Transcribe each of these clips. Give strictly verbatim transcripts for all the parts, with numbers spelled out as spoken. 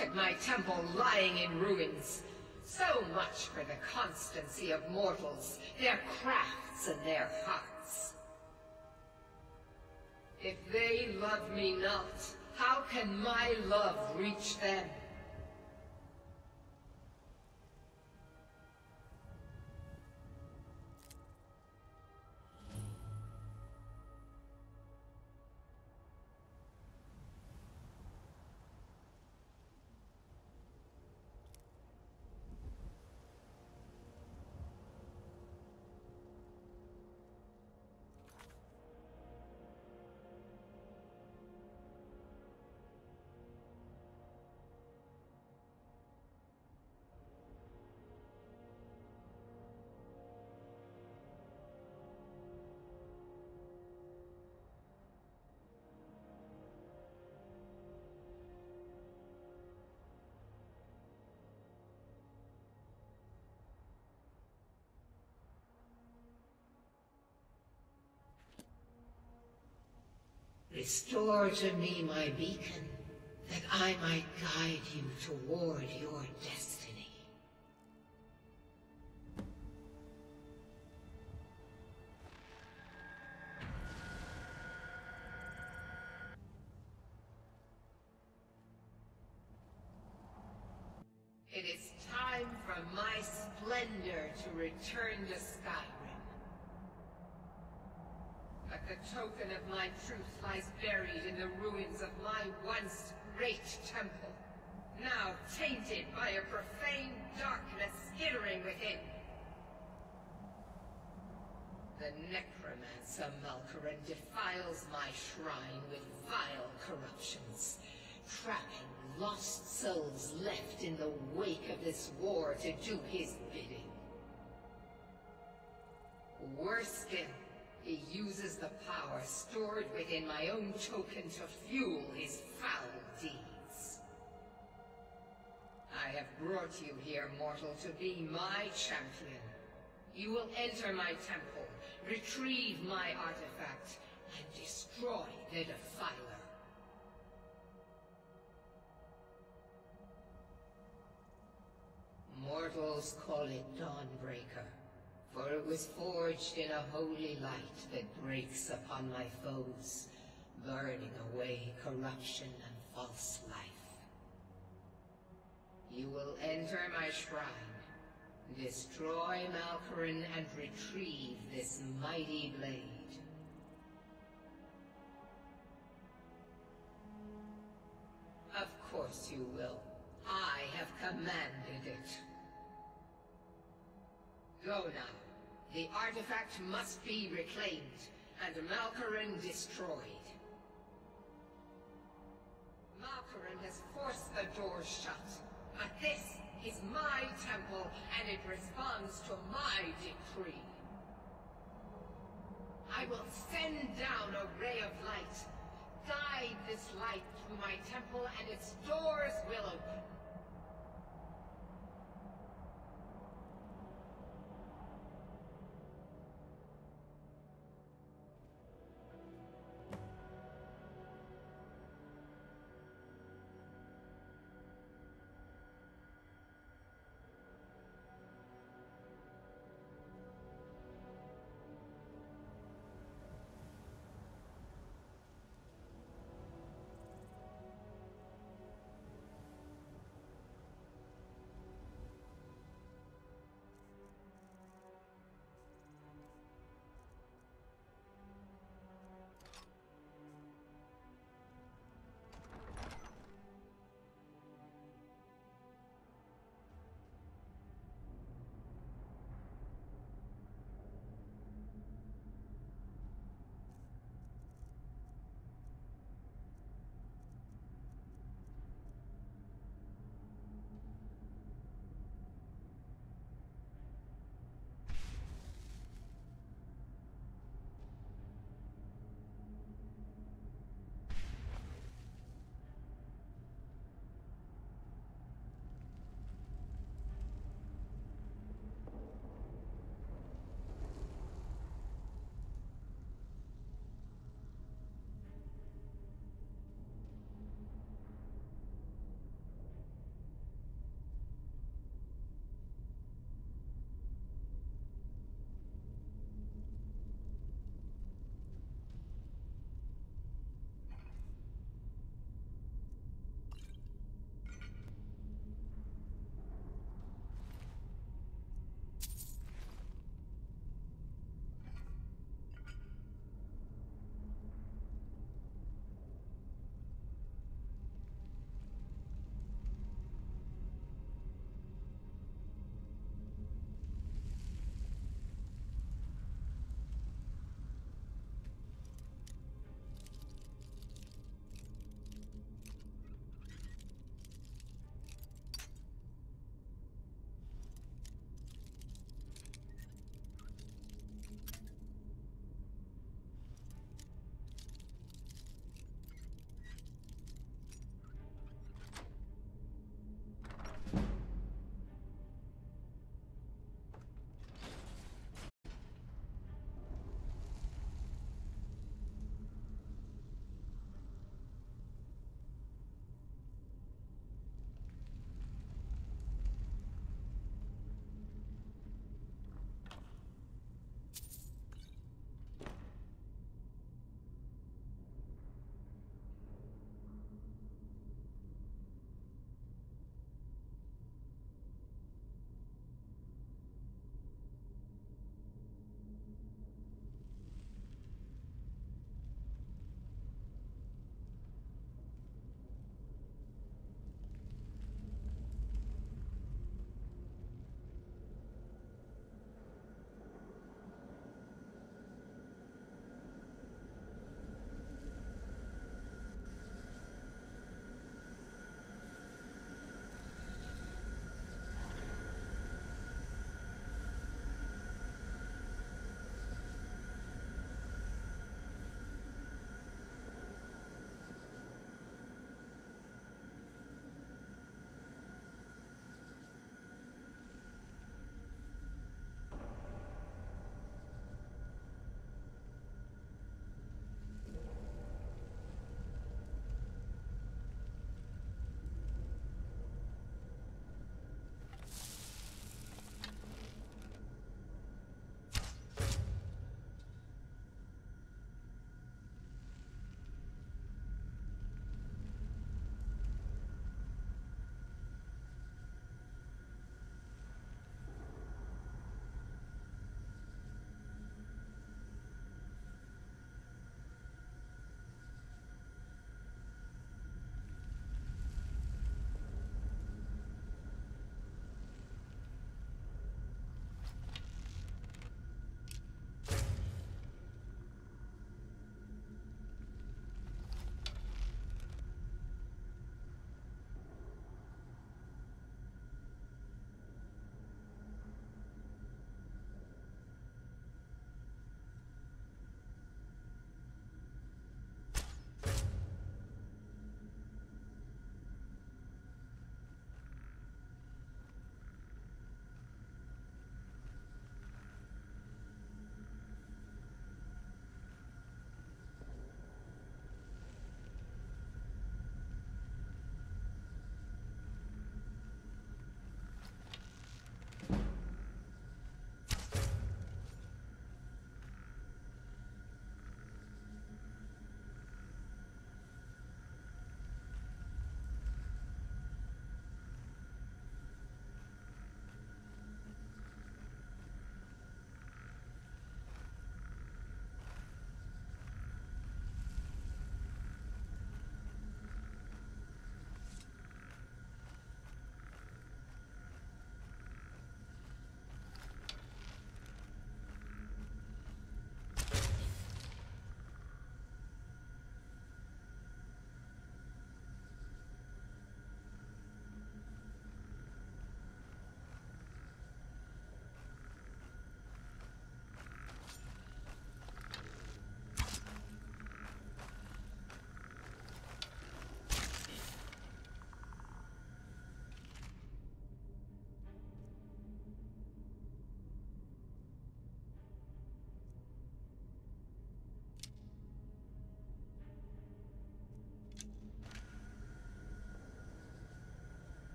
at my temple lying in ruins. So much for the constancy of mortals, their crafts and their hearts. If they love me not, how can my love reach them? Restore to me my beacon, that I might guide you toward your destiny. It is time for my splendor to return to Skyrim. But the token of my truth lies buried in the ruins of my once great temple, now tainted by a profane darkness skittering within. The necromancer Malkoran defiles my shrine with vile corruptions, trapping lost souls left in the wake of this war to do his bidding. Worse still, he uses the power stored within my own token to fuel his foul deeds. I have brought you here, mortal, to be my champion. You will enter my temple, retrieve my artifact, and destroy the Defiler. Mortals call it Dawnbreaker, for it was forged in a holy light that breaks upon my foes, burning away corruption and false life. You will enter my shrine, destroy Malkoran, and retrieve this mighty blade. Of course you will. I have commanded it. Go now. The artifact must be reclaimed, and Malkoran destroyed. Malkoran has forced the doors shut, but this is my temple, and it responds to my decree. I will send down a ray of light. Guide this light through my temple, and its doors will open.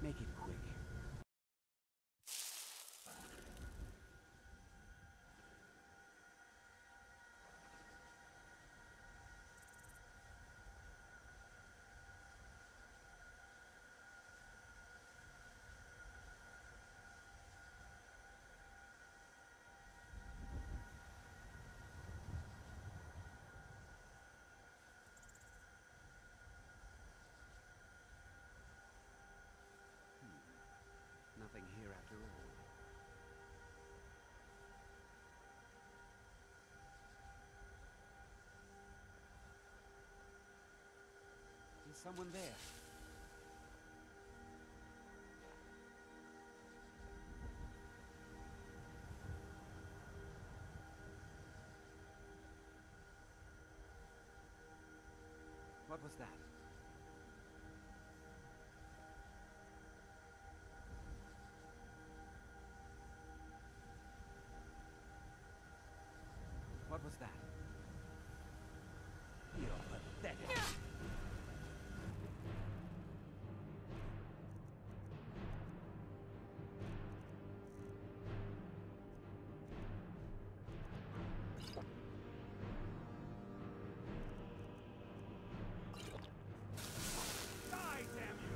Make it quick. Nothing here after all. Is someone there? What was that? What was that? You're pathetic. Die, damn you!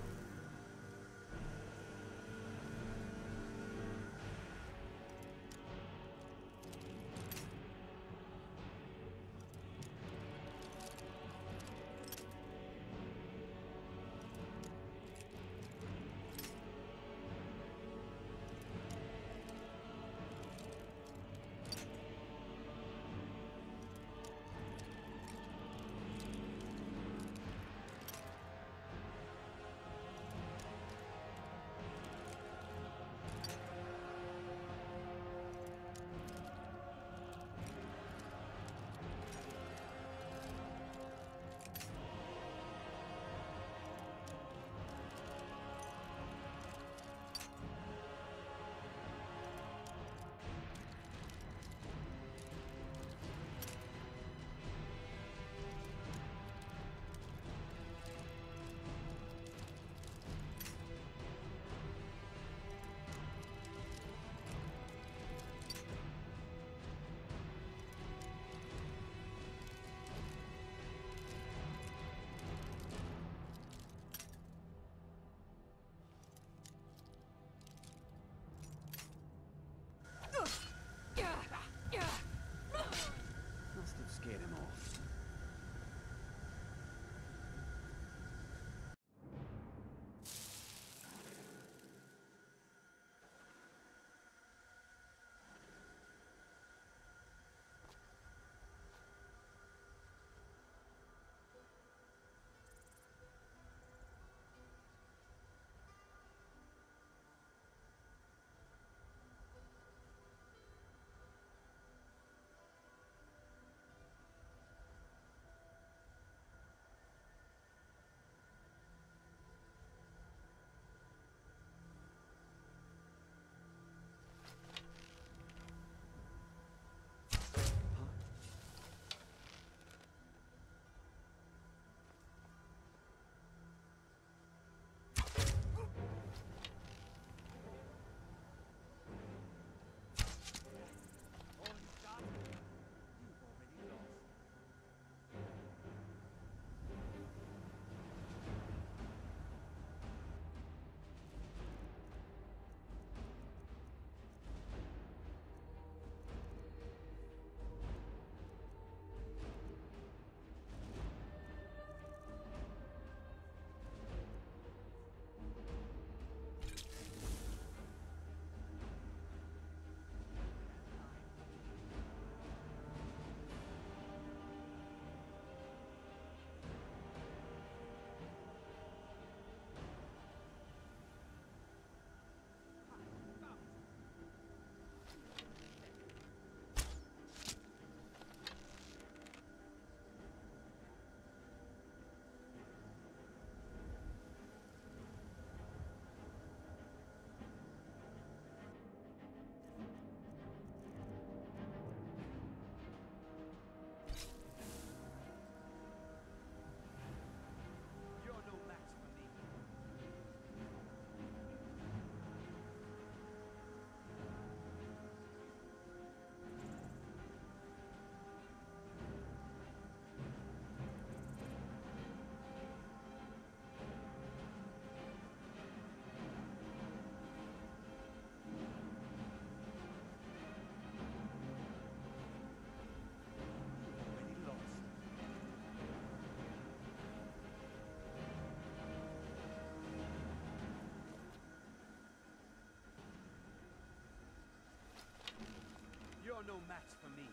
match for me.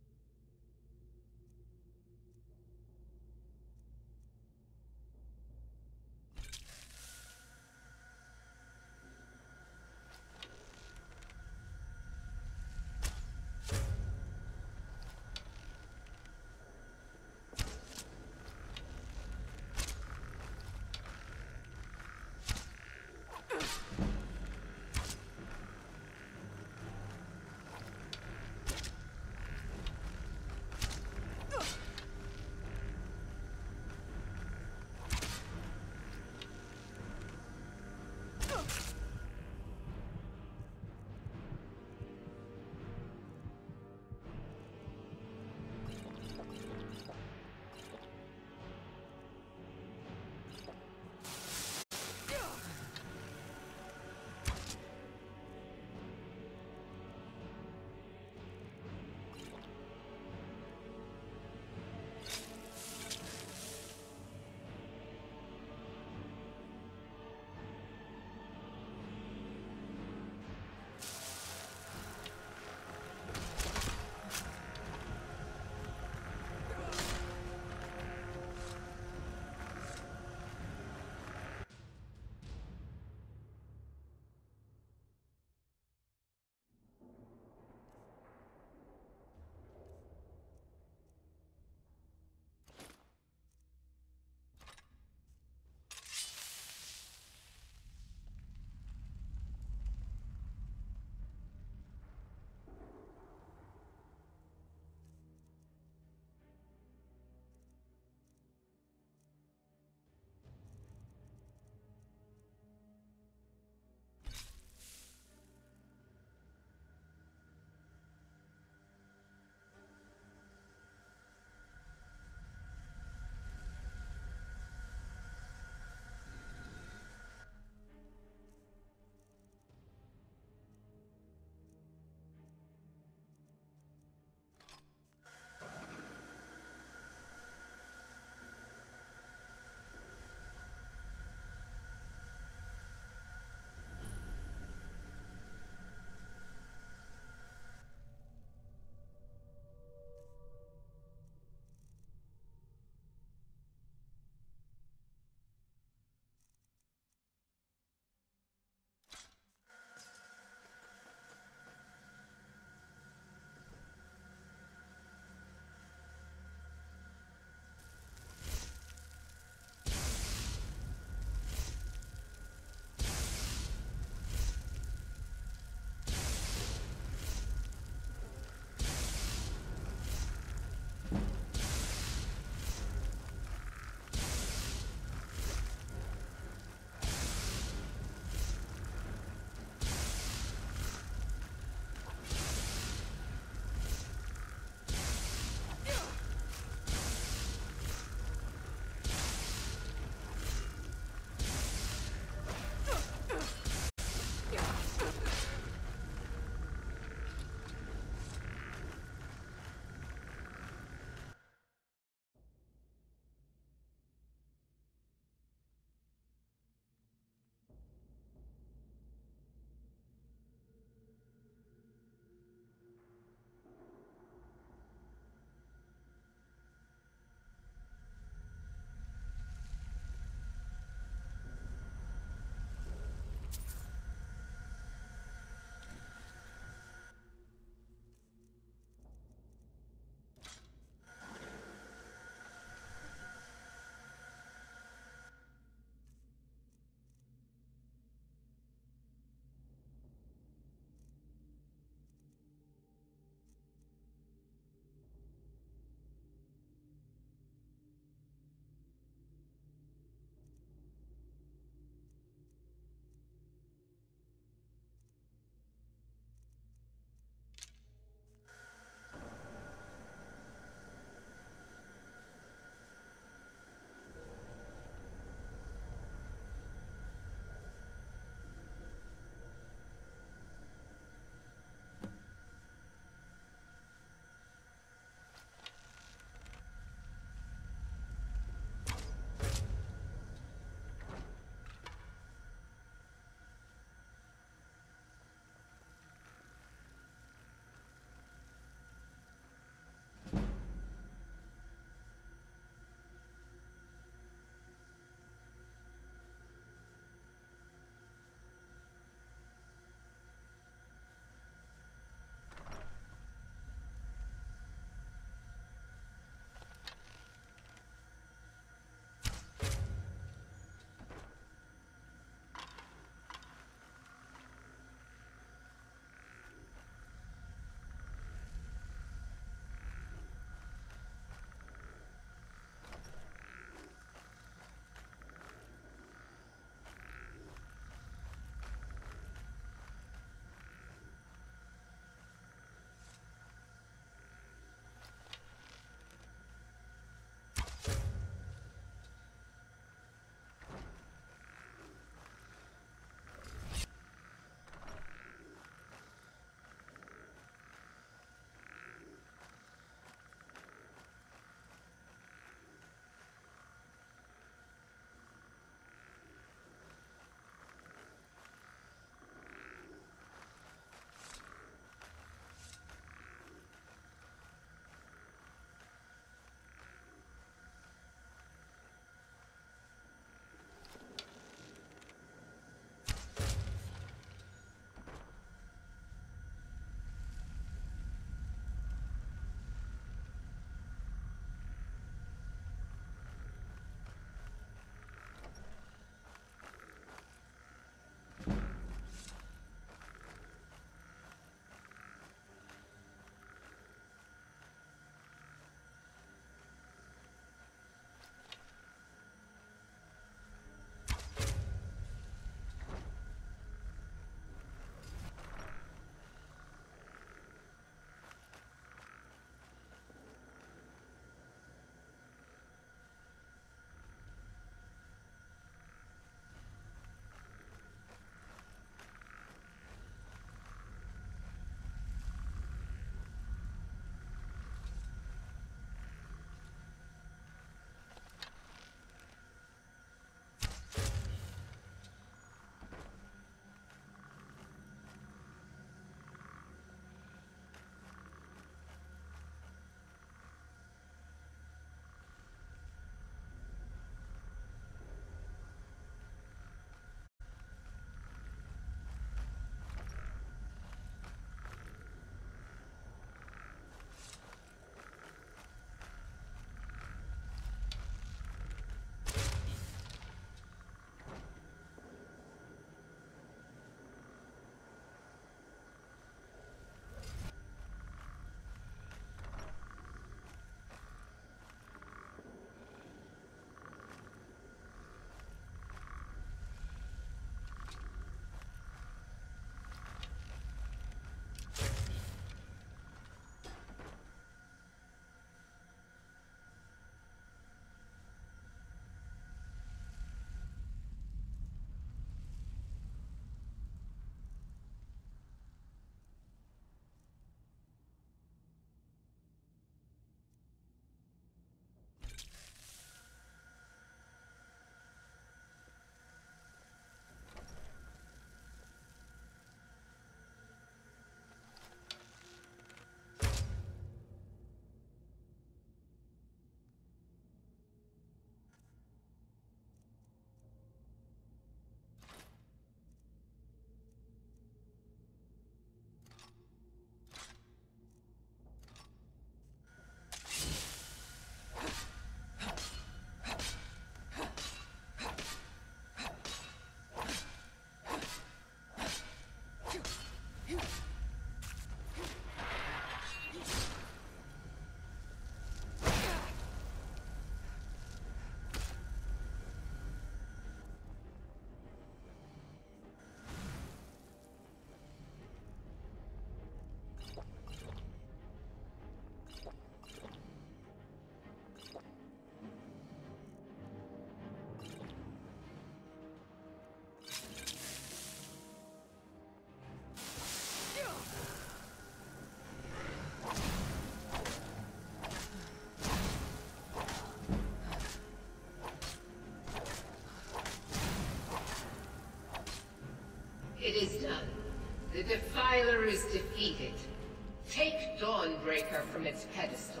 is defeated. Take Dawnbreaker from its pedestal.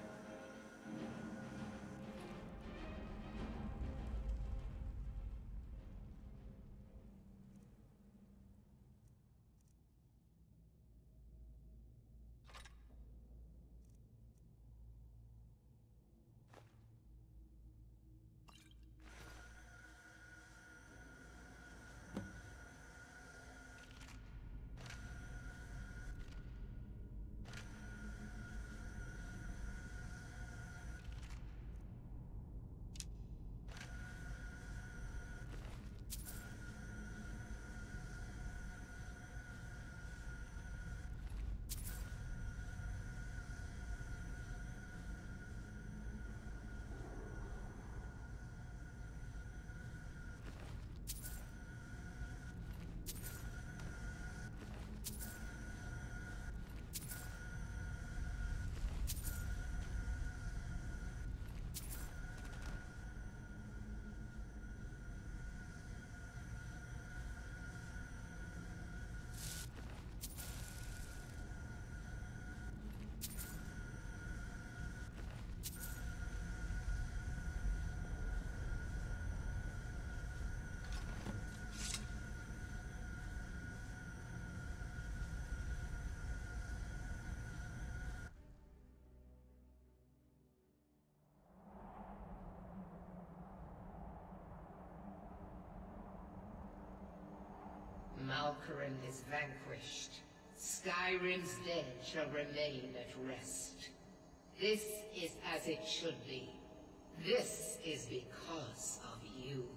Malkoran is vanquished. Skyrim's dead shall remain at rest. This is as it should be. This is because of you.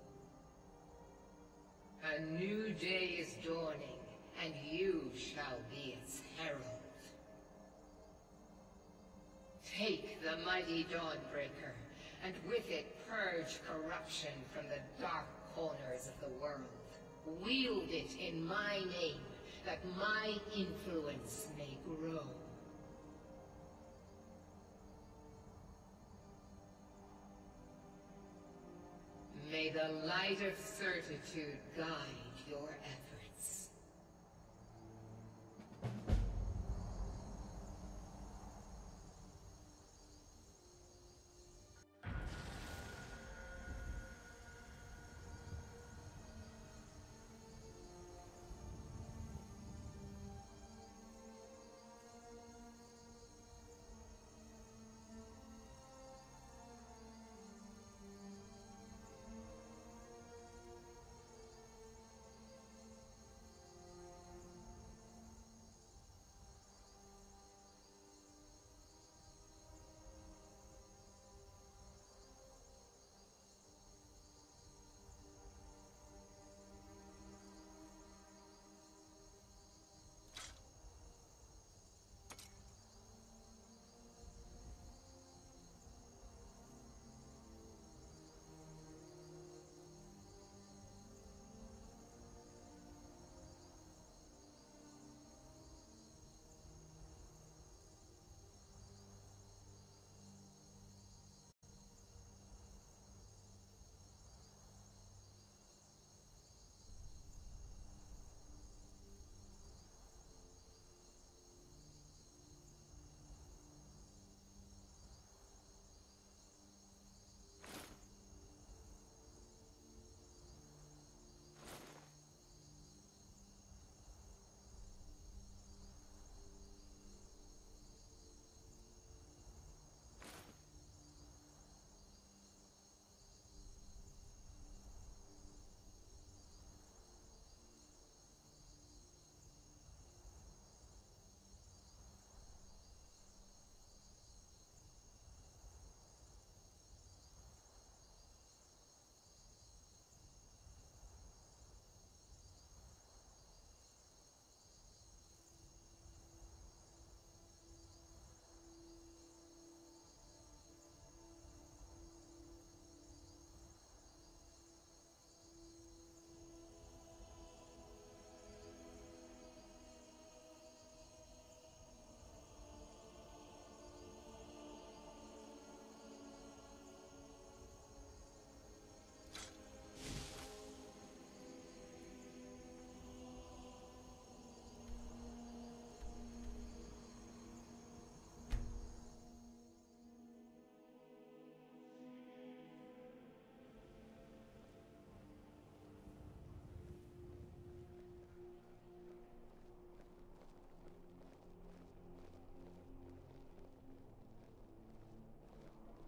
A new day is dawning, and you shall be its herald. Take the mighty Dawnbreaker, and with it purge corruption from the dark corners of the world. Wield it in my name, that my influence may grow. May the light of certitude guide your efforts.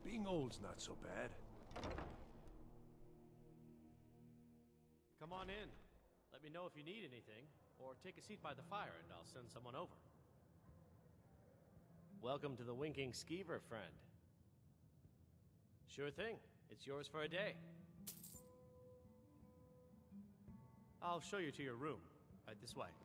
Being old's not so bad. Come on in. Let me know if you need anything, or take a seat by the fire and I'll send someone over. Welcome to the Winking Skeever, friend. Sure thing. It's yours for a day. I'll show you to your room. Right this way.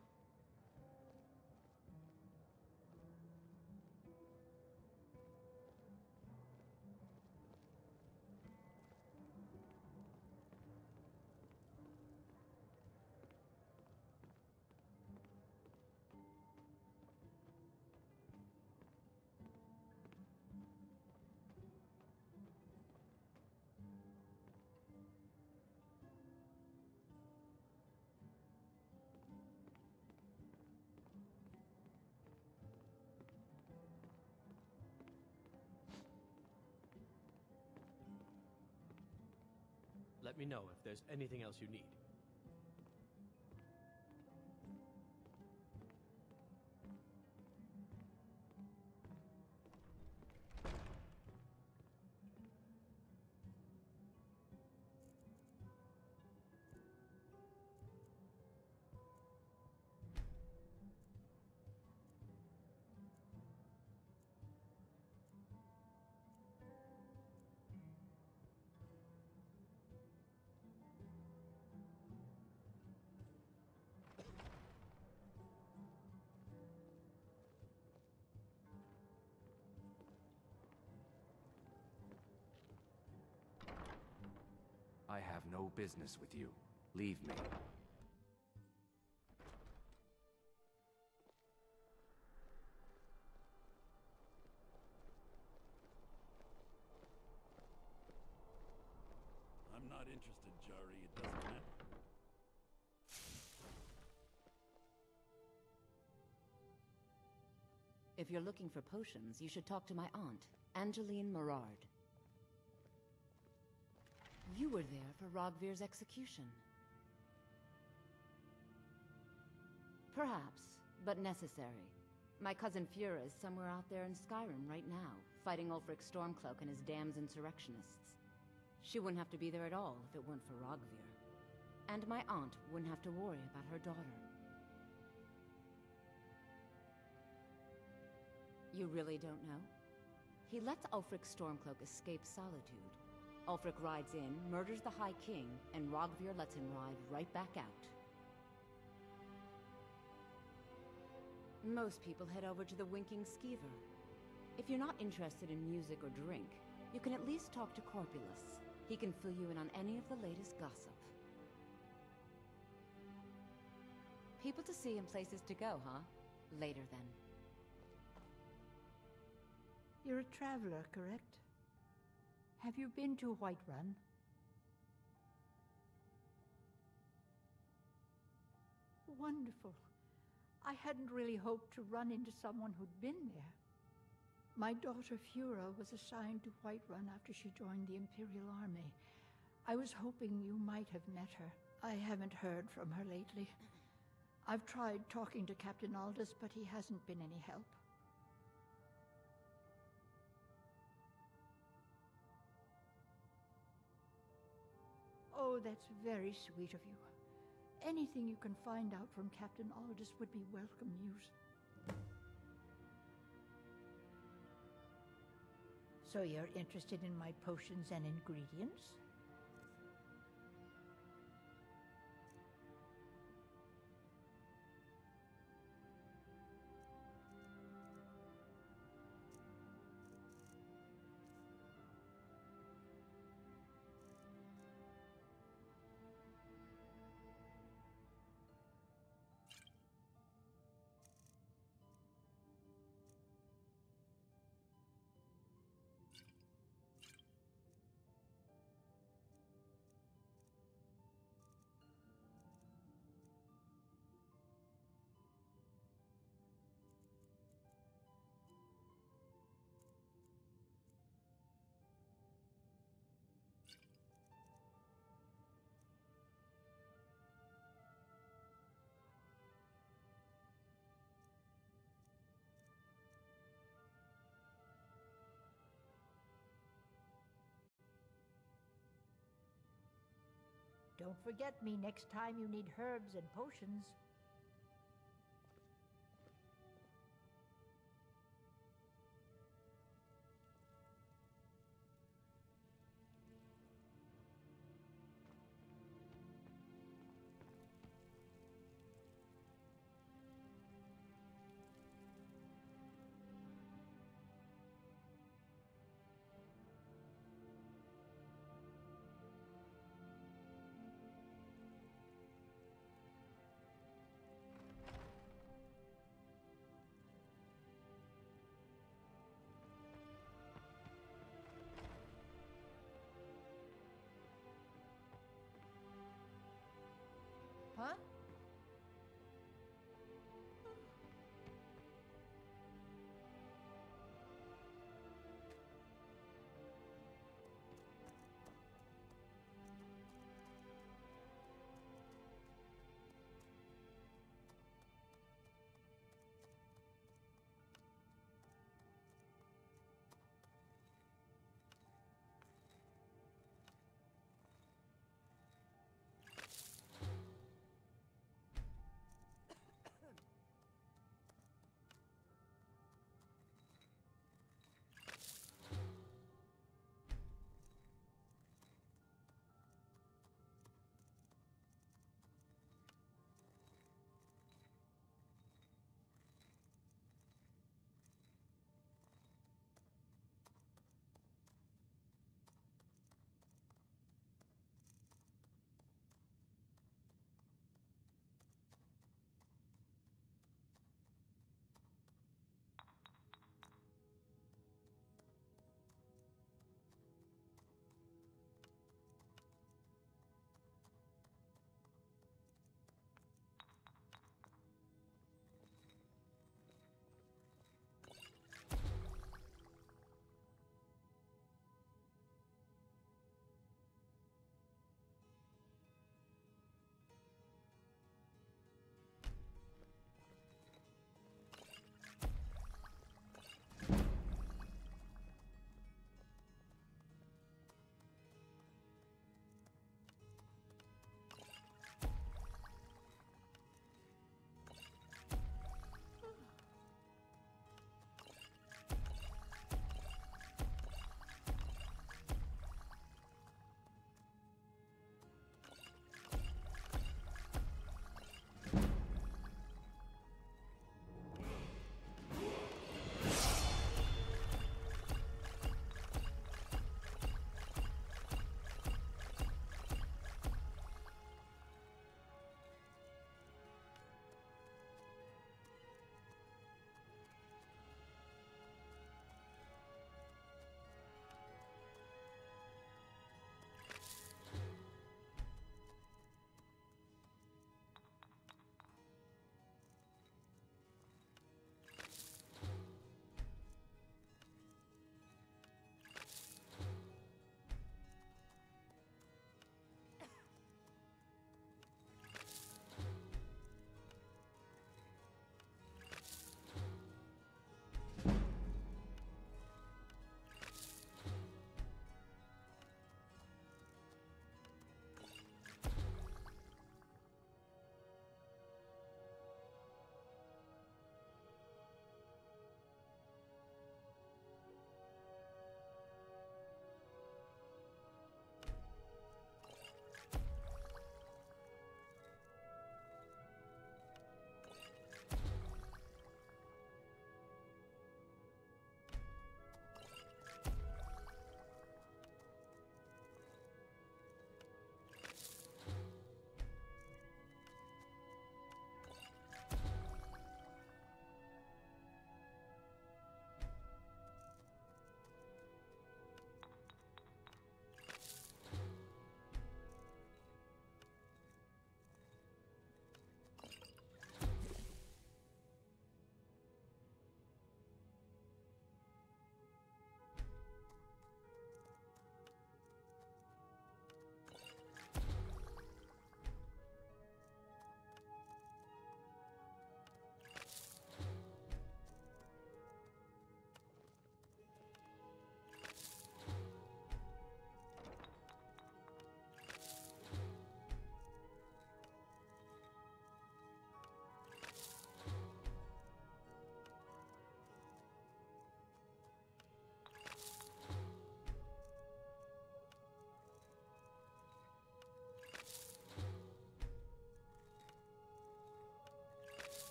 Let me know if there's anything else you need. I have no business with you. Leave me. I'm not interested, Jari. It doesn't matter. If you're looking for potions, you should talk to my aunt, Angeline Morard. You were there for Rogvir's execution. Perhaps, but necessary. My cousin Fura is somewhere out there in Skyrim right now, fighting Ulfric Stormcloak and his damned insurrectionists. She wouldn't have to be there at all if it weren't for Rogvir. And my aunt wouldn't have to worry about her daughter. You really don't know? He lets Ulfric Stormcloak escape Solitude. Ulfric rides in, murders the High King, and Rogvir lets him ride right back out. Most people head over to the Winking Skeever. If you're not interested in music or drink, you can at least talk to Corpulus. He can fill you in on any of the latest gossip. People to see and places to go, huh? Later then. You're a traveler, correct? Have you been to Whiterun? Wonderful. I hadn't really hoped to run into someone who'd been there. My daughter Fura was assigned to Whiterun after she joined the Imperial Army. I was hoping you might have met her. I haven't heard from her lately. I've tried talking to Captain Aldous, but he hasn't been any help. Oh, that's very sweet of you. Anything you can find out from Captain Aldous would be welcome news. So you're interested in my potions and ingredients? Don't forget me next time you need herbs and potions.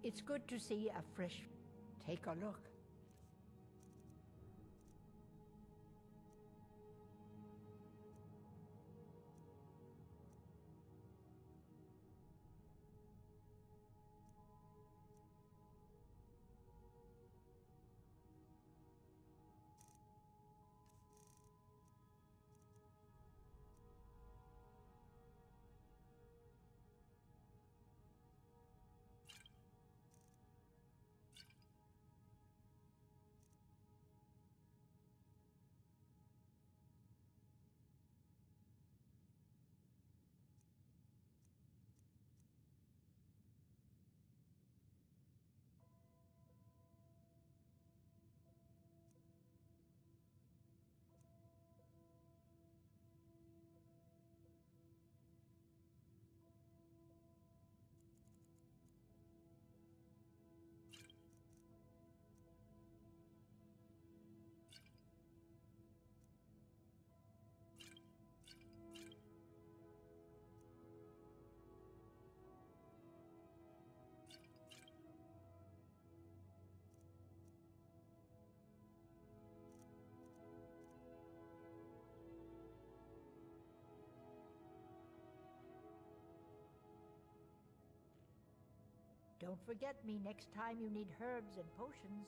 It's good to see a fresh... Take a look. Don't forget me next time you need herbs and potions.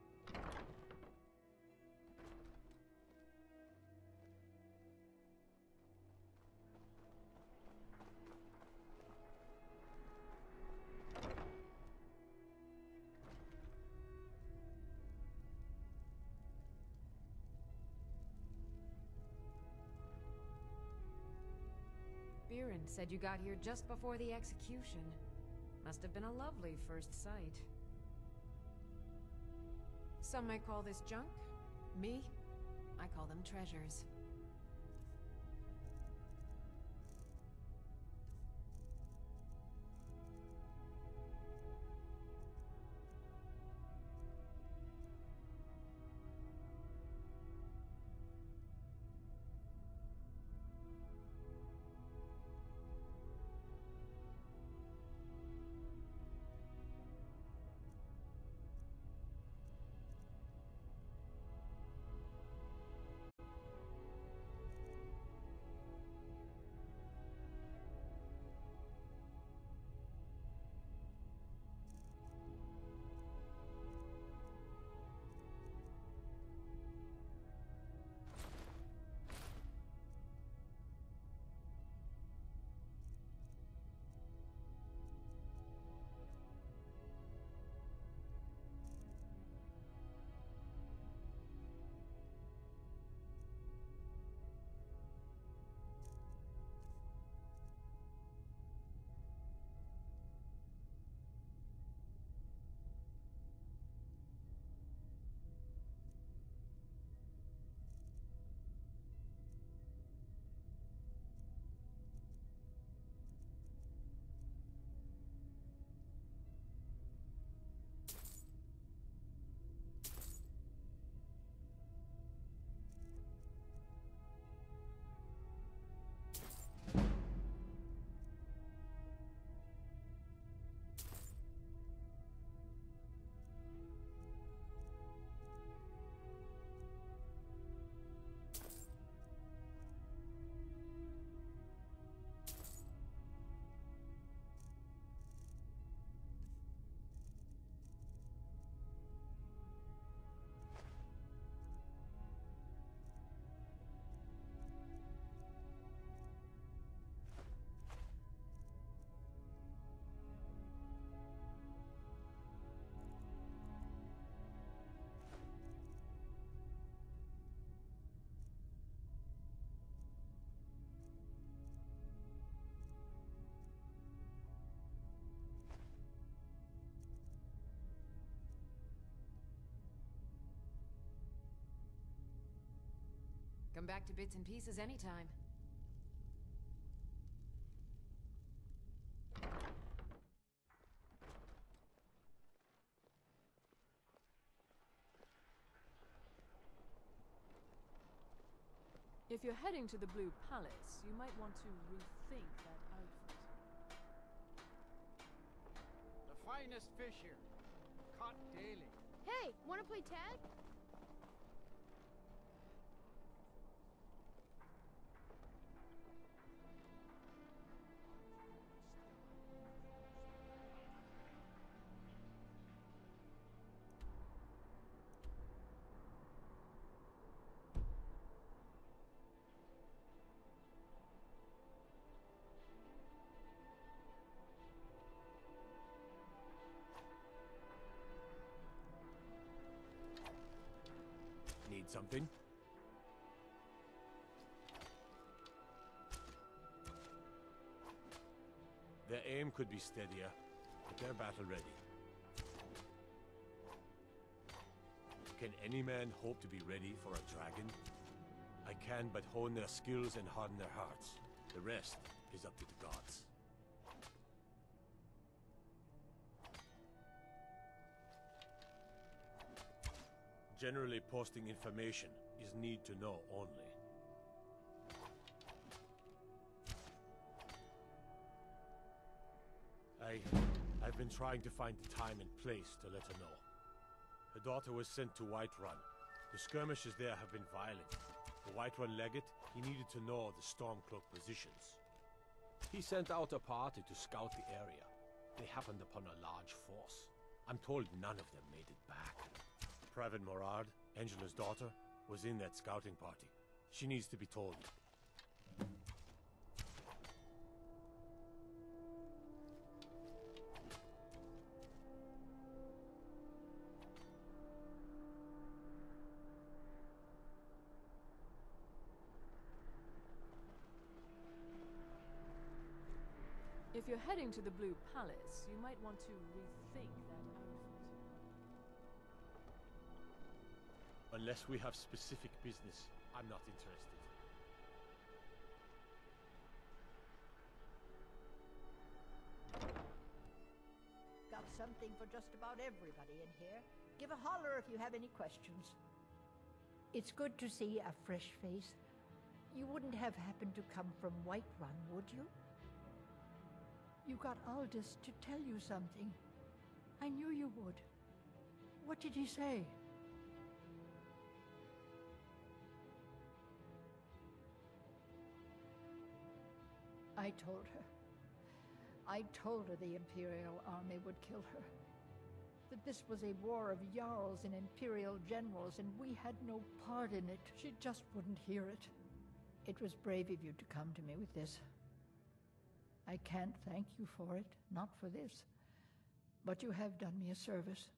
Viren said you got here just before the execution. Must have been a lovely first sight. Some might call this junk. Me, I call them treasures. Come back to bits and pieces anytime. If you're heading to the Blue Palace, you might want to rethink that outfit. A finest fish here. Caught daily. Hey, wanna play tag? Need something? Their aim could be steadier, but they're battle ready. Can any man hope to be ready for a dragon? I can but hone their skills and harden their hearts. The rest is up to the gods. Generally, posting information is need to know only. I... I've been trying to find the time and place to let her know. Her daughter was sent to Whiterun. The skirmishes there have been violent. The Whiterun legate, he needed to know the Stormcloak positions. He sent out a party to scout the area. They happened upon a large force. I'm told none of them made it back. Private Morard, Angela's daughter, was in that scouting party. She needs to be told. If you're heading to the Blue Palace, you might want to rethink that outfit. Unless we have specific business, I'm not interested. Got something for just about everybody in here. Give a holler if you have any questions. It's good to see a fresh face. You wouldn't have happened to come from Whiterun, would you? You got Aldous to tell you something. I knew you would. What did he say? I told her. I told her the Imperial army would kill her. That this was a war of Jarls and Imperial generals, and we had no part in it. She just wouldn't hear it. It was brave of you to come to me with this. I can't thank you for it, not for this. But you have done me a service.